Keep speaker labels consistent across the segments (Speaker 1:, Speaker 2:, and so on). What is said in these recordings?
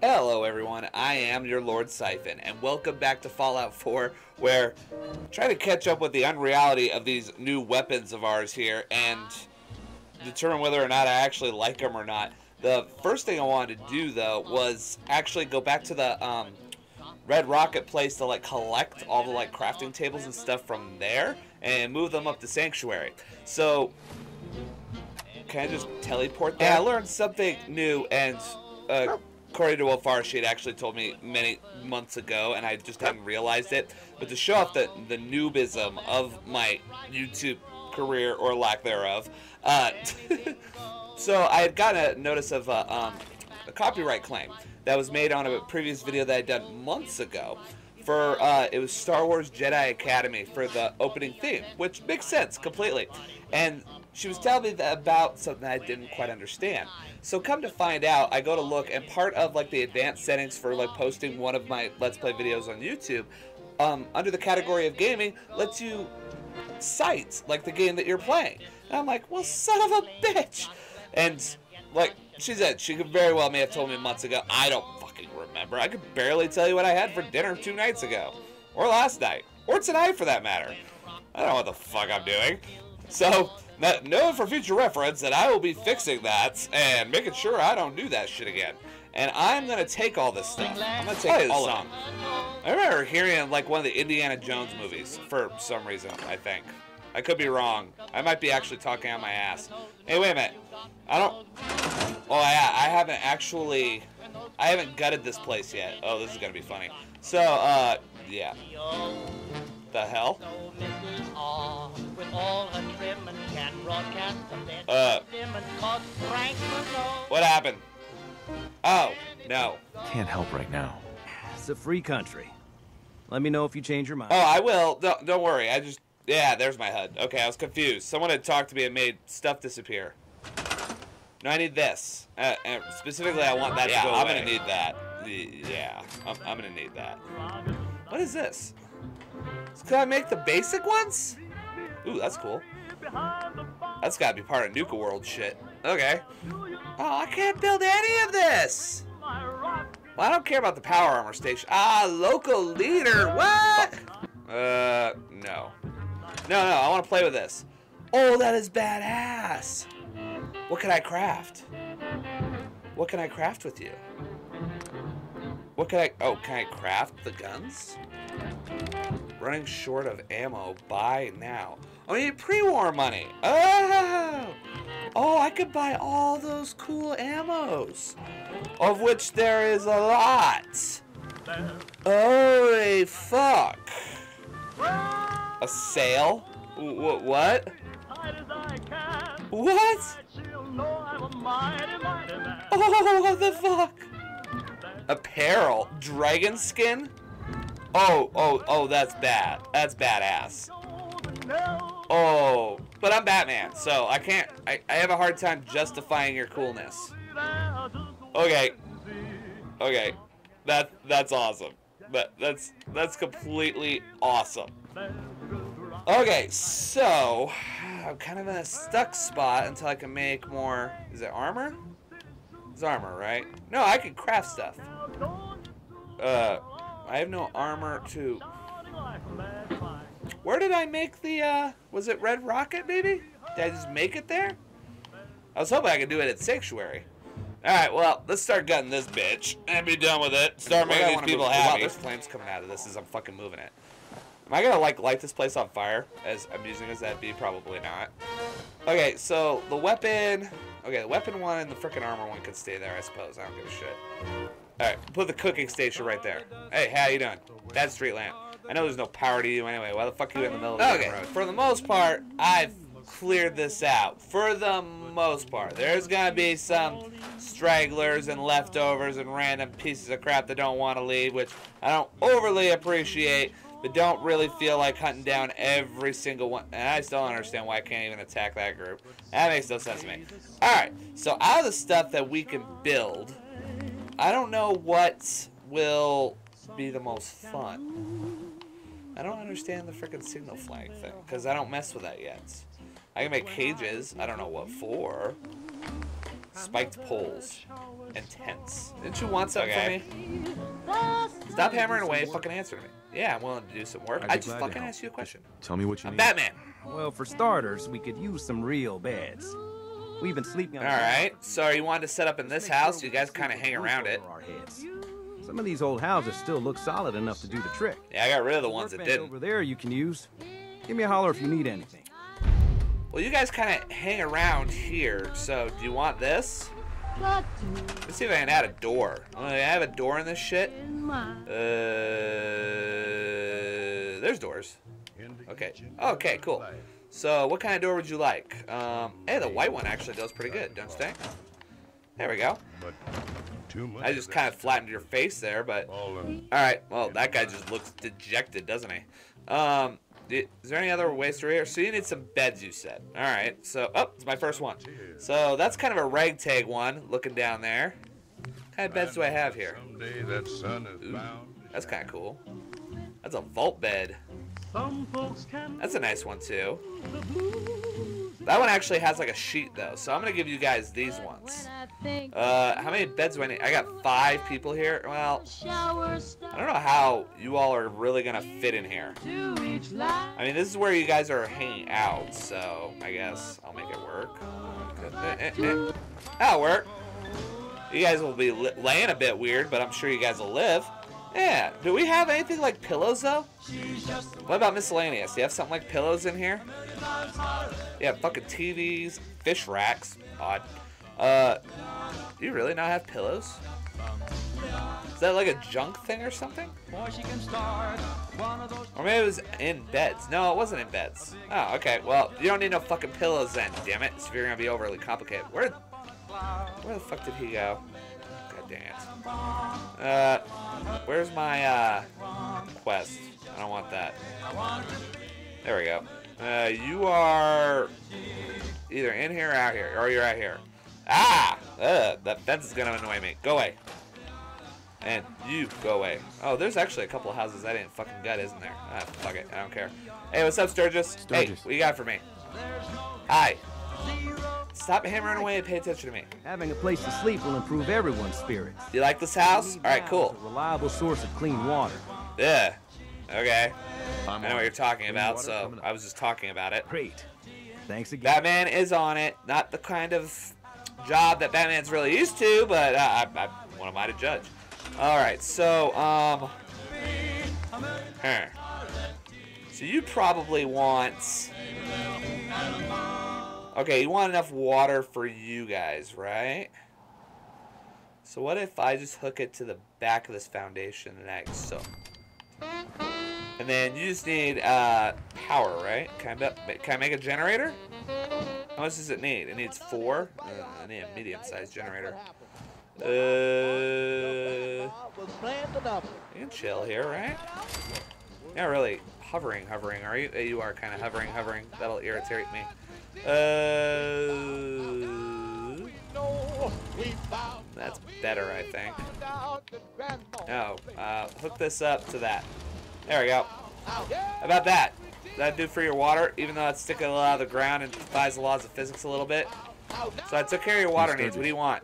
Speaker 1: Hello everyone, I am your Lord Siphon, and welcome back to Fallout 4, where I'm trying to catch up with the unreality of these new weapons of ours here, and determine whether or not I actually like them or not. The first thing I wanted to do, though, was actually go back to the Red Rocket place to collect all the crafting tables and stuff from there, and move them up to Sanctuary. So, can I just teleport there? Yeah, I learned something new, and according to Wolfar, she had actually told me many months ago, and I just hadn't realized it. But to show off the noobism of my YouTube career, or lack thereof, so I had gotten a notice of a copyright claim that was made on a previous video that I'd done months ago. For it was Star Wars Jedi Academy for the opening theme, which makes sense completely. And she was telling me about something I didn't quite understand. So come to find out, I go to look, and part of the advanced settings for posting one of my Let's Play videos on YouTube, under the category of gaming, lets you cite the game that you're playing. And I'm like, well, son of a bitch. And she said, she could very well may have told me months ago. I don't fucking remember. I could barely tell you what I had for dinner 2 nights ago, or last night, or tonight for that matter. I don't know what the fuck I'm doing. So, know for future reference that I will be fixing that and making sure I don't do that shit again. And I'm gonna take all this stuff. I'm gonna take all of it. I remember hearing one of the Indiana Jones movies for some reason, I think. I could be wrong. I might be actually talking on my ass. Hey, wait a minute. Oh, yeah, I haven't gutted this place yet. Oh, this is gonna be funny. So, yeah. The hell? What happened? Oh, no.
Speaker 2: Can't help right now. It's a free country. Let me know if you change your mind.
Speaker 1: Oh, I will. Don't worry. Yeah, there's my HUD. Okay, I was confused. Someone had talked to me and made stuff disappear. No, I need this. And specifically, I want that to go away. I'm gonna need that. Yeah, I'm gonna need that. What is this? Can I make the basic ones? Ooh, that's cool. That's gotta be part of Nuka World shit. Okay. Oh, I can't build any of this! Well, I don't care about the power armor station. Ah, local leader! What? No. No, I want to play with this. Oh, that is badass! What can I craft? What can I craft with you? What can I... Oh, can I craft the guns? Running short of ammo. Buy now. Oh, I need pre-war money. Oh! Oh, I could buy all those cool ammos. Of which there is a lot. Holy fuck. A sale? What? What? Oh, what the fuck? Apparel. Dragon skin? Oh, that's bad. That's badass. Oh, but I'm Batman, so I can't, I have a hard time justifying your coolness. Okay. That's awesome. That's completely awesome. Okay, so I'm kind of in a stuck spot until I can make more. Is it armor? It's armor, right? No, I can craft stuff. I have no armor to... Where did I make the, was it Red Rocket, maybe? Did I just make it there? I was hoping I could do it at Sanctuary. Alright, well, let's start gutting this bitch and be done with it. Start making these people happy. Wow, there's flames coming out of this as I'm fucking moving it. Am I gonna, light this place on fire, as amusing as that'd be? Probably not. Okay, so the weapon... Okay, the weapon one and the frickin' armor one could stay there, I suppose. I don't give a shit. Alright, put the cooking station right there. Hey, how you doing? That's street lamp. I know there's no power to you anyway. Why the fuck are you in the middle of the road? Okay, for the most part, I've cleared this out. For the most part. There's gonna be some stragglers and leftovers and random pieces of crap that don't want to leave, which I don't overly appreciate, but don't really feel like hunting down every single one. And I still don't understand why I can't even attack that group. That makes no sense to me. Alright, so out of the stuff that we can build, I don't know what will be the most fun. I don't understand the frickin' signal flag thing, because I don't mess with that yet. I can make cages. I don't know what for. spiked poles, and tents. Didn't you want something from me? Stop hammering away and fucking answer me. Yeah, I'm willing to do some work. I just fucking asked you a question.
Speaker 3: Tell me what you
Speaker 1: I'm
Speaker 3: need.
Speaker 1: Batman.
Speaker 2: Well, for starters, we could use some real beds. We've been sleeping on.
Speaker 1: All right. So you wanted to set up in this house? You guys kind of hang around it.
Speaker 2: Our heads. Some of these old houses still look solid enough to do the trick.
Speaker 1: Yeah, I got rid of the ones that
Speaker 2: Workbench
Speaker 1: didn't.
Speaker 2: over there you can use. Give me a holler if you need anything.
Speaker 1: Well, you guys kind of hang around here. So do you want this? Let's see if I can add a door. I have a door in this shit. There's doors. Okay. Okay, cool. So what kind of door would you like? Hey, the white one actually does pretty good, don't you think? There we go. I just kind of flattened your face there, but... Alright, well, that guy just looks dejected, doesn't he? Is there any other ways through here? So you need some beds, you said. Alright, so... Oh, it's my first one. So that's kind of a ragtag one, looking down there. What kind of beds do I have here? Ooh, that's kind of cool. That's a vault bed. That's a nice one, too. That one actually has like a sheet, though, so I'm going to give you guys these ones. How many beds do I need? I got 5 people here. Well, I don't know how you all are really going to fit in here. I mean, this is where you guys are hanging out, so I guess I'll make it work. That'll work. You guys will be laying a bit weird, but I'm sure you guys will live. Yeah. Do we have anything like pillows, though? What about miscellaneous? Do you have something like pillows in here? Yeah, fucking TVs, fish racks. Odd. Do you really not have pillows? Is that like a junk thing or something? Or maybe it was in beds. No, it wasn't in beds. Oh, okay. Well, you don't need no fucking pillows then, damn it. So if you're gonna be overly complicated. Where the fuck did he go? God damn it. Where's my quest? I don't want that. There we go. You are either in here or out here, or you're out here. Ah! That fence is gonna annoy me. Go away. And you go away. Oh, there's actually a couple of houses I didn't fucking gut, isn't there? Ah, fuck it. I don't care. Hey, what's up, Sturgis? Hey, what you got for me? Hi. Stop hammering away and pay attention to me.
Speaker 2: Having a place to sleep will improve everyone's spirits.
Speaker 1: You like this house? All right, cool.
Speaker 2: A reliable source of clean water.
Speaker 1: Yeah. Okay. I know what you're talking about, so I was just talking about it.
Speaker 2: Great. Thanks again.
Speaker 1: Batman is on it. Not the kind of job that Batman's really used to, but what am I to judge? All right, so so you probably want. Okay, you want enough water for you guys, right? So what if I just hook it to the back of this foundation like so? And then you just need power, right? Can I make a generator? How much does it need? It needs 4. I need a medium-sized generator. You can chill here, right? Not really hovering, are you? You are kind of hovering. That'll irritate me. That's better, I think. No, hook this up to that. There we go. How about that? Does that do for your water? Even though it's sticking a lot out of the ground and defies the laws of physics a little bit. So I took care of your water needs. What do you want?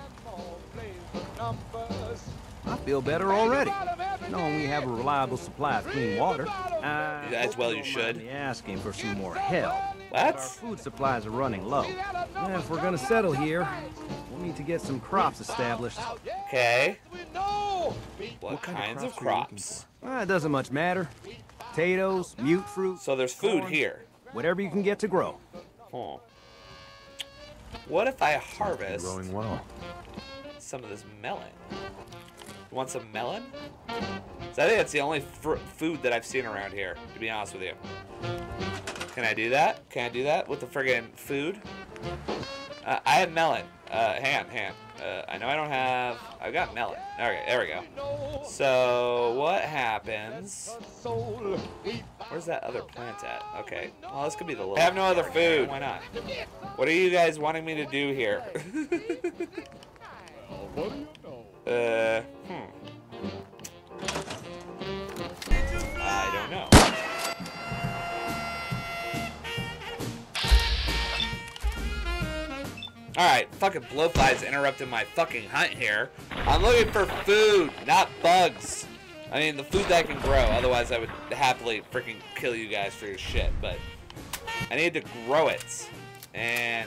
Speaker 2: I feel better already. Knowing we have a reliable supply of clean water.
Speaker 1: As well you should.
Speaker 2: Asking for some more help.
Speaker 1: What?
Speaker 2: Our food supplies are running low. And if we're gonna settle here, we'll need to get some crops established.
Speaker 1: Okay. What kinds of crops?
Speaker 2: It doesn't much matter. Potatoes, mute fruit.
Speaker 1: So there's food
Speaker 2: corn,
Speaker 1: here.
Speaker 2: Whatever you can get to grow.
Speaker 1: Huh. What if I harvest
Speaker 3: Growing well.
Speaker 1: some of this melon? You want some melon? So I think that's the only food that I've seen around here, to be honest with you. Can I do that? Can I do that with the friggin' food? I have melon. Hang on. I know I don't have... I've got melon. Okay, there we go. So, what happens... Where's that other plant at? Okay. Well, this could be the little... I have no other food. Why not? What are you guys wanting me to do here? I don't know. Alright, fucking blowflies interrupted my fucking hunt here. I'm looking for food, not bugs. I mean, the food that I can grow. Otherwise, I would happily freaking kill you guys for your shit. But I need to grow it. And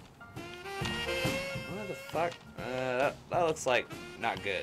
Speaker 1: what the fuck? That looks like not good.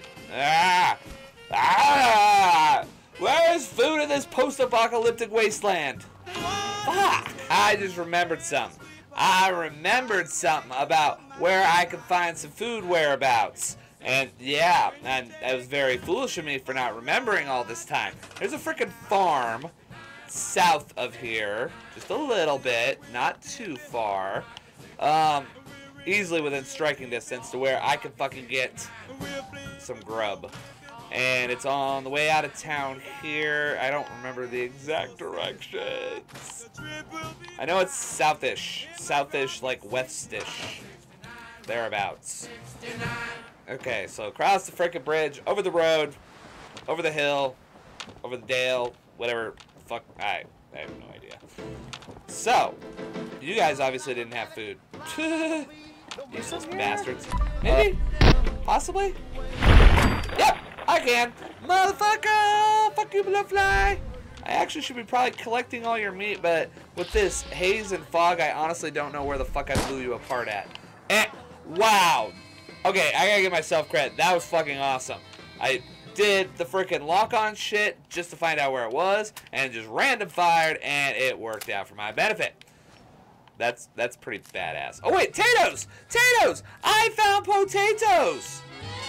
Speaker 1: Where's food in this post-apocalyptic wasteland? Fuck! I just remembered something. I remembered something about where I could find some food whereabouts. And yeah, and it was very foolish of me for not remembering all this time. There's a freaking farm south of here, just a little bit, not too far. Easily within striking distance to where I can fucking get some grub. And it's on the way out of town here. I don't remember the exact directions. I know it's southish. Southish, like westish. Thereabouts. Okay, so across the frickin' bridge, over the road, over the hill, over the dale, whatever. Fuck, I have no idea. So, you guys obviously didn't have food. Useless bastards. Maybe? Possibly? Yep! I can. Motherfucker! Fuck you, blowfly! I actually should be probably collecting all your meat, but with this haze and fog, I honestly don't know where the fuck I blew you apart at. Wow! Okay, I gotta give myself credit. That was fucking awesome. I did the freaking lock-on shit just to find out where it was, and just random fired, and it worked out for my benefit. That's pretty badass. Oh wait, potatoes! Potatoes! I found potatoes!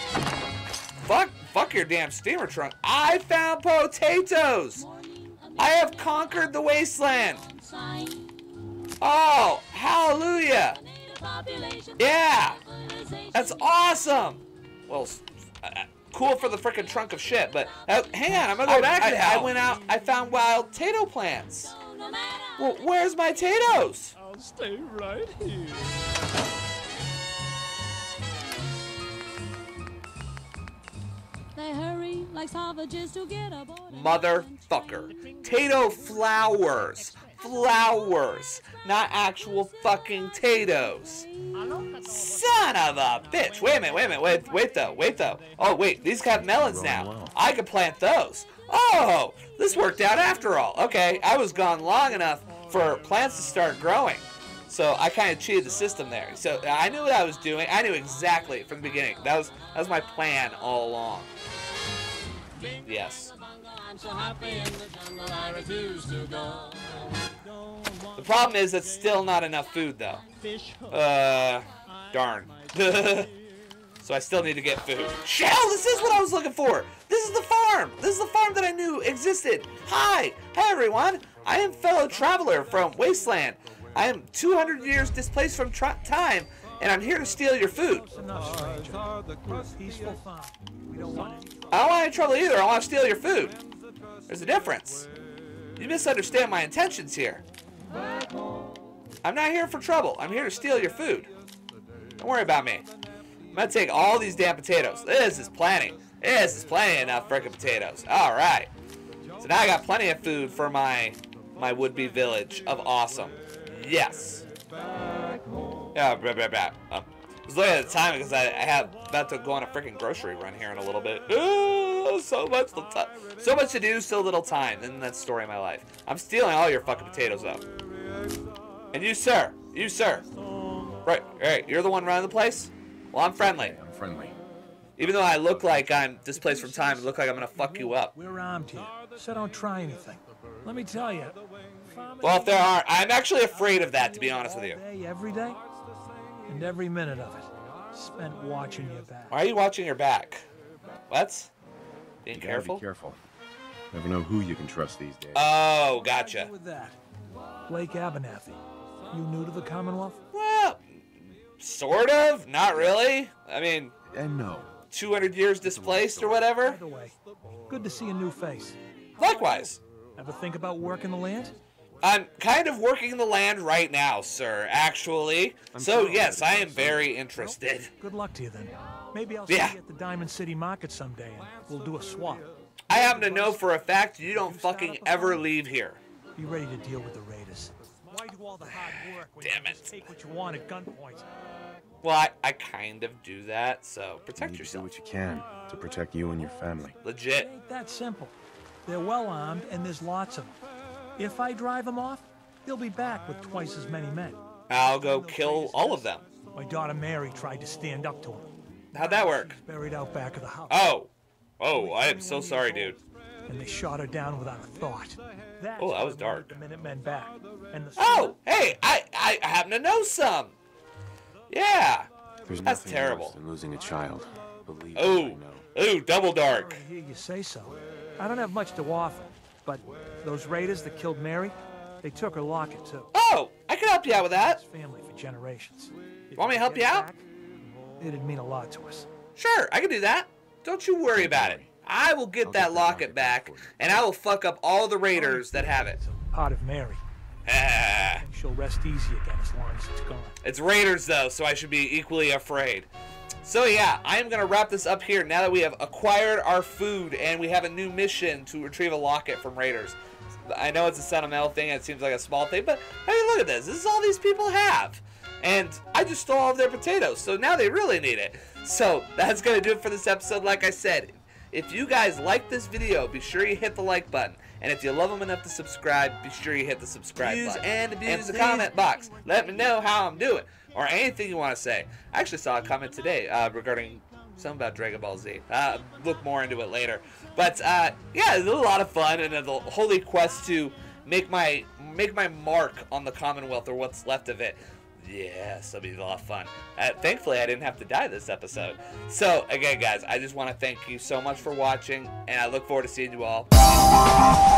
Speaker 1: Fuck your damn steamer trunk. I found potatoes! I have conquered the wasteland! Oh, hallelujah! Yeah! That's awesome! Well, cool for the frickin' trunk of shit, but hang on, I'm gonna go back now. I went out, I found wild potato plants. Well, where's my potatoes?
Speaker 3: I'll stay right here.
Speaker 4: They hurry like savages to get aboard.
Speaker 1: Motherfucker. Tato flowers. Flowers. Not actual fucking potatoes. Son of a bitch. Wait a minute. Wait though. Oh, wait. These have melons now. I could plant those. Oh, this worked out after all. Okay, I was gone long enough for plants to start growing. So I kind of cheated the system there. So I knew what I was doing. I knew exactly from the beginning. That was my plan all along. Yes. The problem is it's still not enough food though. Darn. So I still need to get food. Shell, this is what I was looking for. This is the farm. This is the farm that I knew existed. Hi. Hey everyone. I am fellow traveler from Wasteland. I am 200 years displaced from time, and I'm here to steal your food. I don't want any trouble either. I want to steal your food. There's a difference. You misunderstand my intentions here. I'm not here for trouble. I'm here to steal your food. Don't worry about me. I'm going to take all these damn potatoes. This is plenty. This is plenty enough frickin' potatoes. All right. So now I got plenty of food for my would-be village of awesome. Yes. Yeah, I was looking at the time because I have about to go on a freaking grocery run here in a little bit. Oh, so much to do, so little time. And that's the story of my life. I'm stealing all your fucking potatoes up. And you, sir. Right, you're the one running the place? Well, I'm friendly.
Speaker 5: I'm friendly.
Speaker 1: Even though I look like I'm displaced from time, it look like I'm gonna fuck you up.
Speaker 3: We're armed here, so don't try anything. Let me tell you.
Speaker 1: Well, if there aren't, I'm actually afraid of that, to be honest with you.
Speaker 3: Every day, and every minute of it spent watching your back.
Speaker 1: Why are you watching your back? What? Being careful?
Speaker 5: Be careful. Never know who you can trust these days.
Speaker 1: Oh, gotcha.
Speaker 3: With that, Blake Abernathy, you new to the Commonwealth?
Speaker 1: Well, sort of. Not really. I mean,
Speaker 5: And no.
Speaker 1: 200 years displaced or whatever.
Speaker 3: By the way, good to see a new face.
Speaker 1: Likewise.
Speaker 3: Ever think about working the land?
Speaker 1: I'm kind of working the land right now, sir, actually. So, yes, I am very interested.
Speaker 3: Good luck to you then. Maybe I'll see you at the Diamond City Market someday and we'll do a swap.
Speaker 1: I happen to know for a fact you don't fucking ever leave here.
Speaker 3: Be ready to deal with the raiders. Why do all the hard work when you just take what you want at gunpoint?
Speaker 1: Well, I kind of do that, so protect
Speaker 5: You need to do
Speaker 1: yourself.
Speaker 5: what you can to protect you and your family.
Speaker 3: It
Speaker 1: Legit.
Speaker 3: ain't that simple. They're well armed, and there's lots of them. If I drive them off, they'll be back with twice as many men.
Speaker 1: I'll go kill all of them.
Speaker 3: My daughter Mary tried to stand up to them.
Speaker 1: How'd that work?
Speaker 3: Buried out back of the house.
Speaker 1: Oh, I am so sorry, dude.
Speaker 3: And they shot her down without a thought. That's
Speaker 1: Oh, that was
Speaker 3: what
Speaker 1: dark.
Speaker 3: brought the Minutemen back. And the
Speaker 1: Oh, hey, I happen to know some. Yeah.
Speaker 5: There's
Speaker 1: That's
Speaker 5: nothing
Speaker 1: terrible.
Speaker 5: worse than losing a child. Believe me, I
Speaker 1: Oh,
Speaker 5: know.
Speaker 1: ooh, double dark.
Speaker 3: I hear you say so. I don't have much to offer, but those raiders that killed Mary, they took her locket too.
Speaker 1: Oh, I can help you out with that.
Speaker 3: His family for generations. If
Speaker 1: Want me to
Speaker 3: we
Speaker 1: help
Speaker 3: get
Speaker 1: you
Speaker 3: it
Speaker 1: out?
Speaker 3: back, it'd mean a lot to us.
Speaker 1: Sure, I can do that. Don't you worry about it. I will get that locket back, and I will fuck up all the raiders that have it.
Speaker 3: Part of Mary.
Speaker 1: Ah,
Speaker 3: And she'll rest easy again as long as it's gone.
Speaker 1: it's raiders, though, so I should be equally afraid. So yeah, I am going to wrap this up here now that we have acquired our food and we have a new mission to retrieve a locket from raiders. I know it's a sentimental thing, it seems like a small thing, but I mean, look at this. This is all these people have. And I just stole all of their potatoes, so now they really need it. So that's going to do it for this episode. Like I said, if you guys like this video, be sure you hit the like button. And if you love them enough to subscribe, be sure you hit the subscribe button. And in the comment box, let me know how I'm doing. Or anything you want to say. I actually saw a comment today regarding something about Dragon Ball Z. Look more into it later. But yeah, it was a lot of fun, and the holy quest to make my mark on the Commonwealth, or what's left of it. Yes, that'll be a lot of fun. Thankfully, I didn't have to die this episode. So again, guys, I just want to thank you so much for watching, and I look forward to seeing you all